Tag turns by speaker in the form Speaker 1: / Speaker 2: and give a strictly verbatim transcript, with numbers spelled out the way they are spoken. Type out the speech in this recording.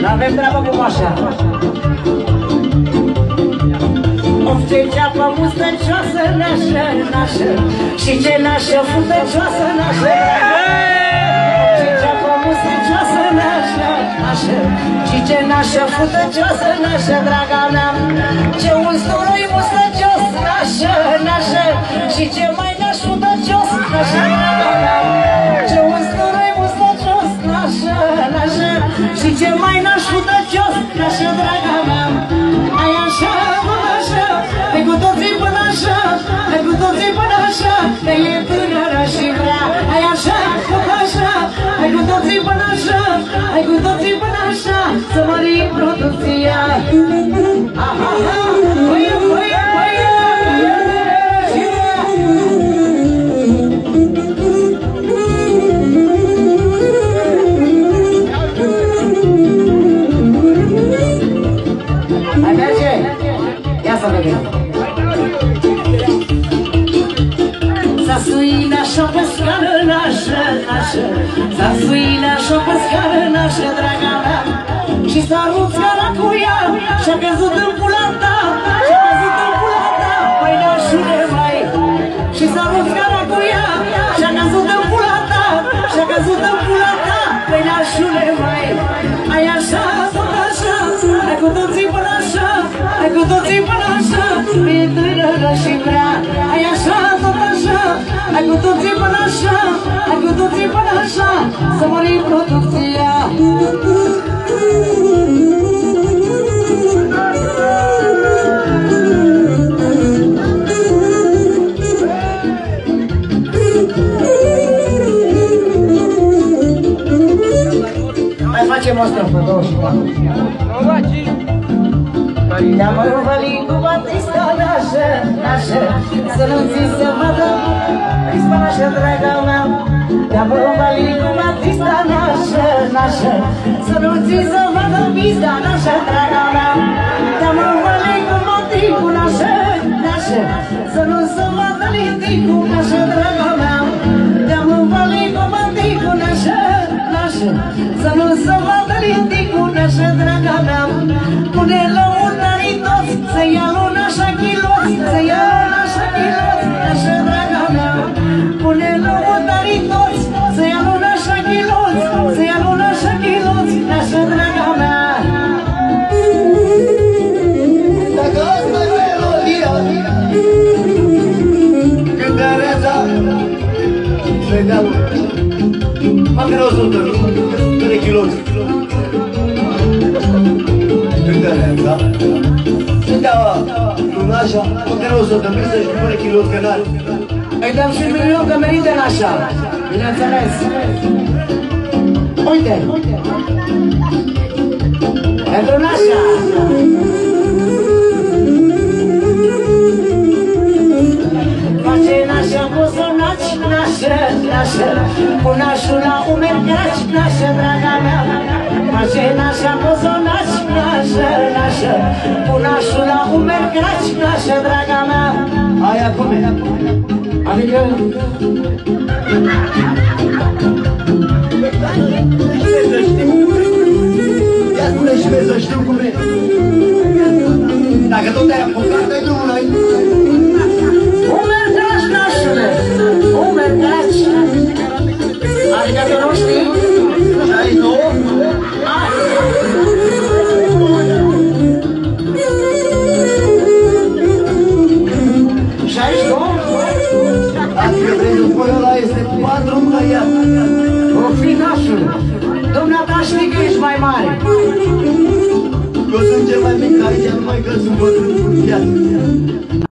Speaker 1: N-avem treabă cu mașa. Of, ce ceapă mustăcioasă, nașă, nașă, și ce nașă futăcioasă, nașă. Of, ce ceapă mustăcioasă, nașă, nașă, și ce nașă futăcioasă, nașă, draga mea. Ce usturoi mustăcios, nașă, nașă, și ce mai naș futăcios, nașă, draga mea. Ce usturoi mustăcios, nașă, nașă, și ce mai naș futăcios, nașă, draga mea. Ai așa, așa, ai cu toții până așa, ai cu toții până așa, că e tânără și vrea. Ai așa, așa, ai cu toții până așa, ai cu toții până așa, să mărim producția. Aha, aha, băie, băie, băie. Hai merge, ia să vedem. Să sui nașa pe scară, nașă, nașă, să sui nașa pe scară, nașă, draga mea. Și s-a rupt scara cu ea și-a căzut în pula ta, și-a căzut în pula ta, păi nașule mai. Și s-a rupt scara cu ea și-a căzut în pula ta, și-a căzut în pula ta, păi nașule mai. Ai așa, tot așa, ai cu toții până așa, ai cu toții până așa, e tânără și vrea. Ai așa, tot așa, ai cu toții până așa, ai cu toții până așa, să mărim producția. Mai facem asta pe douăzeci și patru. Te-am învălit cu Batista, nașă, nașă, să nu ți se vadă prisma, nașă, draga mea. Te-am învălit cu Batista, nașă, nașă, să nu ți se vadă prisma, nașă, draga mea. Te-am învălit cu Maticu, nașă, nașă, să nu se vadă Liticu, nașă, draga mea. Te-am învălit cu Maticu, nașă, nașă, să nu se vadă Liticu, nașă, draga mea. Pune la urmării toți, să ia luna așa chiloți, să ia luna așa chiloți, nașă, draga mea. Pune la urmării toți, să ia luna așa chiloți, să ia luna așa chiloți, nașă, draga mea. Dacă asta e melodia, cântăreța, legal, măcar o sută, de chiloți. Cântăreța, cânteaua lunașa, măcar o sută, să-și pune chiloți canali. Îi dăm și un milion că merită în așa, bineînțeles. Uite, pentru nașa. Face nașa buzonaci, nașă, nașă, cu nașul la umeri graci, nașă, draga mea. Face nașa buzonaci, nașă, nașă, cu nașul la umeri graci, nașă, draga mea. Aia cum e? Adică... Ia spune și mie să știu cum e. Dacă tot te-ai apucat, dai drumul noi. Umeri graci, nașule, umeri graci. Adică tu nu știi? Și ai două? Și aici două? Adică trei ăla este patru măia. O fi nașul, dumneata știi că ești mai mare. Eu sunt cel mai mic aici, numai că sunt bătrân în viață.